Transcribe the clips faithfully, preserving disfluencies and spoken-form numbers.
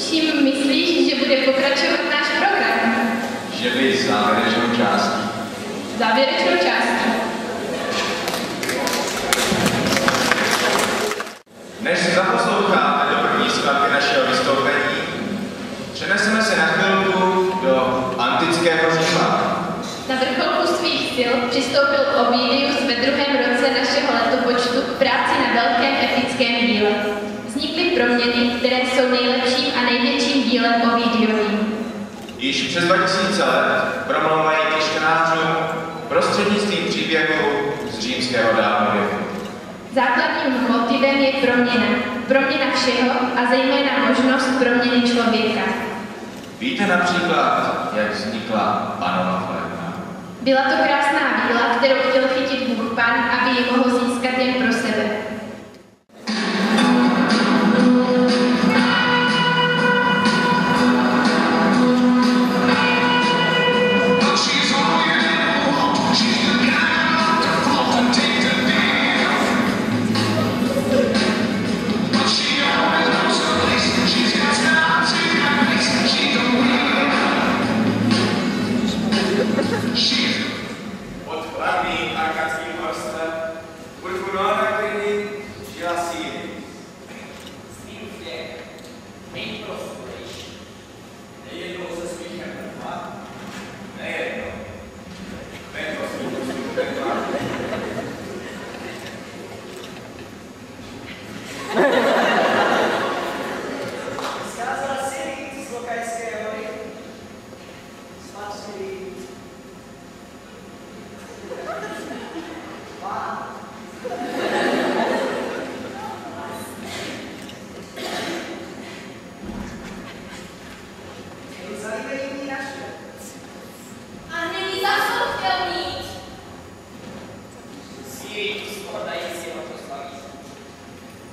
Čím myslíš, že bude pokračovat náš program? Že vy závěrečnou částí. Závěrečnou částí. Než zaposloucháme do první skladby našeho vystoupení, přeneseme se na chvilku do antického Říma. Na vrcholku svých sil přistoupil Ovidius ve druhém roce našeho letopočtu k práci na velkém epickém díle. Vznikly proměny, které jsou nejlepším a největším dílem Ovidiovým. Již přes dva tisíce let promlouvají ke čtenářům prostřednictvím příběhu z římského dávnověku. Základním motivem je proměna. Proměna všeho a zejména možnost proměny člověka. Víte například, jak vznikla panova flétna? Byla to krásná víla, kterou chtěl chytit Bůh Pan, aby ji mohl získat jen pro sebe.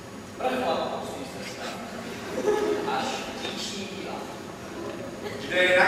Kde je